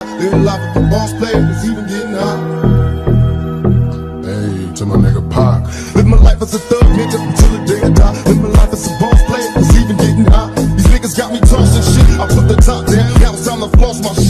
Living life with the boss player, it's even getting hot. Hey, to my nigga Pac. Live my life as a thug nigga until the day I die. Live my life as a boss player, it's even getting hot. These niggas got me tossing shit, I put the top down. Now it's time to floss my shit.